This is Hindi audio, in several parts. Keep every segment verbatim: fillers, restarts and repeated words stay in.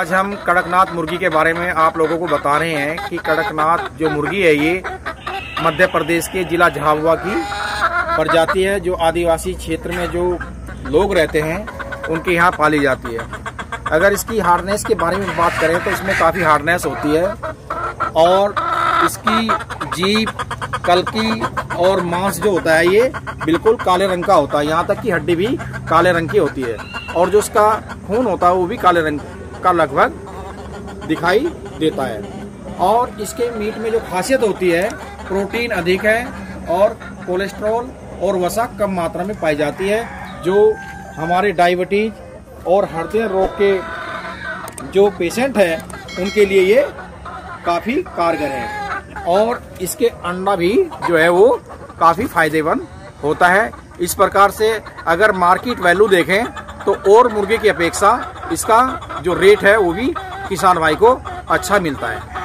आज हम कड़कनाथ मुर्गी के बारे में आप लोगों को बता रहे हैं कि कड़कनाथ जो मुर्गी है ये मध्य प्रदेश के जिला झाबुआ की प्रजाति है, जो आदिवासी क्षेत्र में जो लोग रहते हैं उनके यहाँ पाली जाती है। अगर इसकी हार्डनेस के बारे में बात करें तो इसमें काफ़ी हार्डनेस होती है और इसकी जीभ, कल्की और मांस जो होता है ये बिल्कुल काले रंग का होता है। यहाँ तक कि हड्डी भी काले रंग की होती है और जो इसका खून होता है वो भी काले रंग का लगभग दिखाई देता है। और इसके मीट में जो खासियत होती है, प्रोटीन अधिक है और कोलेस्ट्रॉल और वसा कम मात्रा में पाई जाती है, जो हमारे डायबिटीज और हृदय रोग के जो पेशेंट हैं उनके लिए ये काफ़ी कारगर है। और इसके अंडा भी जो है वो काफ़ी फायदेमंद होता है। इस प्रकार से अगर मार्केट वैल्यू देखें तो और मुर्गे की अपेक्षा इसका जो रेट है वो भी किसान भाई को अच्छा मिलता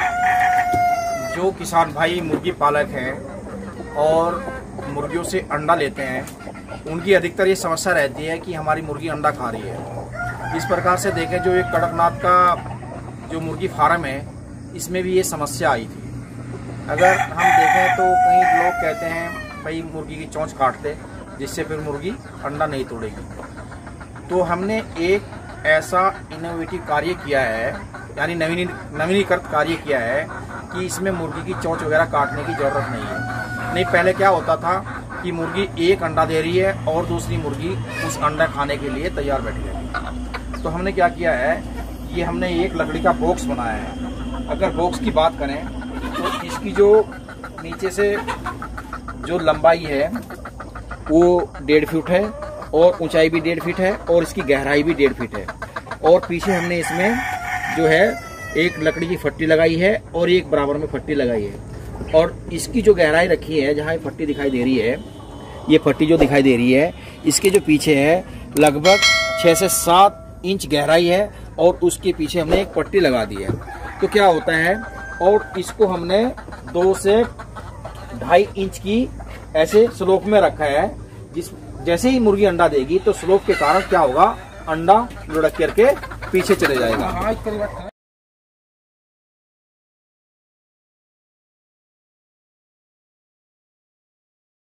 है। जो किसान भाई मुर्गी पालक हैं और मुर्गियों से अंडा लेते हैं, उनकी अधिकतर ये समस्या रहती है कि हमारी मुर्गी अंडा खा रही है। इस प्रकार से देखें, जो एक कड़कनाथ का जो मुर्गी फार्म है इसमें भी ये समस्या आई थी। अगर हम देखें तो कई लोग कहते हैं भाई मुर्गी की चोंच काट दे जिससे फिर मुर्गी अंडा नहीं तोड़ेगी। तो हमने एक ऐसा इनोवेटिव कार्य किया है, यानी नवीनी नवीनीकृत कार्य किया है कि इसमें मुर्गी की चोंच वगैरह काटने की ज़रूरत नहीं है। नहीं, पहले क्या होता था कि मुर्गी एक अंडा दे रही है और दूसरी मुर्गी उस अंडा खाने के लिए तैयार बैठी है। तो हमने क्या किया है, ये हमने एक लकड़ी का बॉक्स बनाया है। अगर बॉक्स की बात करें तो इसकी जो नीचे से जो लंबाई है वो डेढ़ फीट है और ऊंचाई भी डेढ़ फीट है और इसकी गहराई भी डेढ़ फीट है। और पीछे हमने इसमें जो है एक लकड़ी की फट्टी लगाई है और एक बराबर में फट्टी लगाई है। और इसकी जो गहराई रखी है, जहाँ फट्टी दिखाई दे रही है, ये फट्टी जो दिखाई दे रही है इसके जो पीछे है लगभग छः से सात इंच गहराई है और उसके पीछे हमने एक पट्टी लगा दी है। तो क्या होता है, और इसको हमने दो से ढाई इंच की ऐसे स्लोप में रखा है। जिस जैसे ही मुर्गी अंडा देगी तो स्लोप के कारण क्या होगा, अंडा लुढ़क करके पीछे चले जाएगा।